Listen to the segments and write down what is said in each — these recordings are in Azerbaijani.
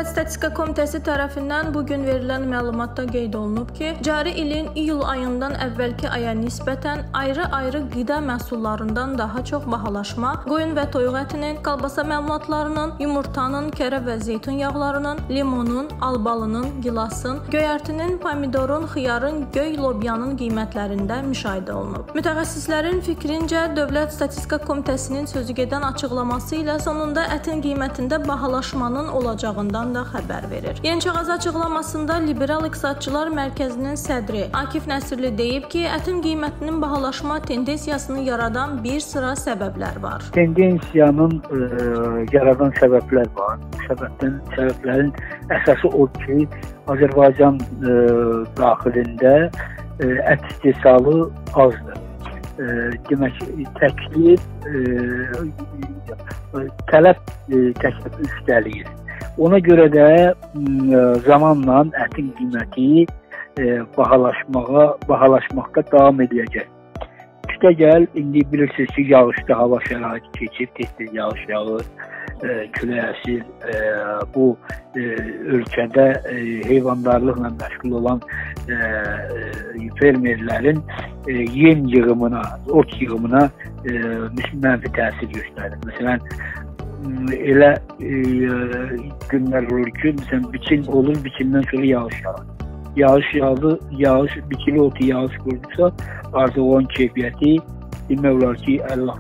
Dövlət Statistika Komitəsi tərəfindən bugün verilən məlumatda qeyd olunub ki, cari ilin iyul ayından əvvəlki aya nisbətən ayrı-ayrı qida məhsullarından daha çox bahalaşma, qoyun və toyuq ətinin, kolbasa məmulatlarının, yumurtanın, kərə və zeytun yağlarının, limonun, albalının, gilasın, göyərtinin, pomidorun, xiyarın, göy lobyanın qiymətlərində müşahidə olunub. Mütəxəssislərin fikrincə, Dövlət Statistika Komitəsinin sözügedən açıqlaması ilə sonunda ətin qiymətində bahalaşmanın olacağından da xəbər verir. Yeniçağaz açıqlamasında Liberal İqtisadçılar Mərkəzinin sədri Akif Nəsirli deyib ki, ətin qiymətinin bahalaşma tendensiyasını yaradan bir sıra səbəblər var. Tendensiyanın yaradan səbəblər var. Səbəblərin əsası o ki, Azərbaycan daxilində ət istehsalı azdır. Demək, təklif tələb üstəliyir. Ona görə də zamanla ətin qiyməti bahalaşmaqda davam edəcək. Üstəgəl, indi bilirsiniz ki, yağışlı hava şəraiti keçir, tez-tez yağış yağır, külək əsir. Bu ölkədə heyvandarlıqla məşğul olan fermerlərin yem yığımına, ot yığımına mənfi təsir göstərir. Məsələn, elə günlər olur ki, biçin olur, biçindən sonra yağış yağır. Yağış, bikili otu yağış vurdusa, artıq olan keyfiyyəti demək olar ki,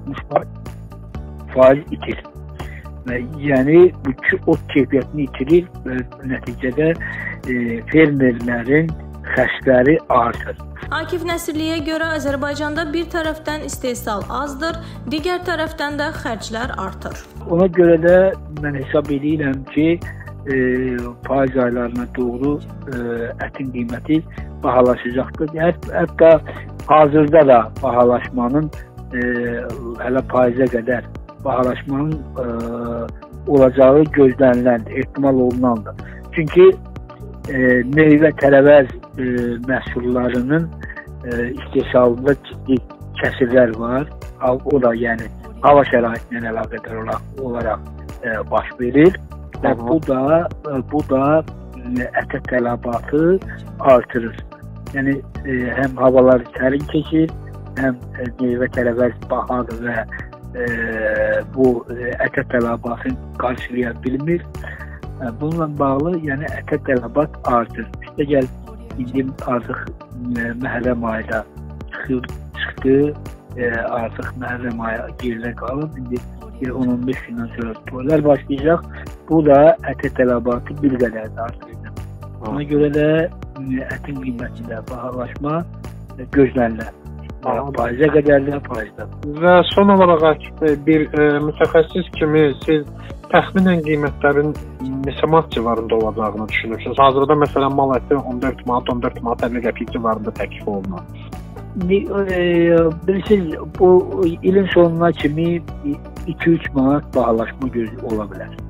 50-60% itirir. Yəni, bu ot keyfiyyətini itirir və nəticədə fermerlərin xərcləri artır. Akif Nəsirliyə görə Azərbaycanda bir tərəfdən istehsal azdır, digər tərəfdən də xərclər artır. Ona görə də mən hesab edirəm ki, faiz aylarına doğru ətin qiyməti bahalaşacaqdır. Hətta hazırda da bahalaşmanın hələ faizə qədər bahalaşmanın olacağı gözləniləndir, ehtimal olunandır. Çünki meyvə tərəvəz məhsullarının istehsalında ciddi kəsirlər var. O da yəni hava şəraitindən əlaqədar olaraq baş verir və bu da ətə tələbatı artırır. Yəni həm havalar sərin keçir, həm meyvə tərəvəz bahadır və bu ətə tələbatını qarşılaya bilmir. Bununla bağlı yəni ətə tələbat artır. Üstəgəl, indi artıq Məhərrəm ayda çıxdı, artıq Məhərrəm ayı geridə qalıb, indi 10-15 gündən sonra toylar başlayacaq. Bu da ətə tələbatı bir qədər artırır. Ona görə də ətin qiymətində bahalaşma gözlənilər. Faizə qədər də faizdə. Və son olaraq bir mütəxəssis kimi siz təxminən qiymətlərin neçə manat civarında olacağını düşünürsünüz? Hazırda məsələn mal əti 14 manat 50 qəpik civarında təklif olunur. Bilirsiniz, bu ilin sonuna kimi 2-3 manat bahalaşma ola bilər.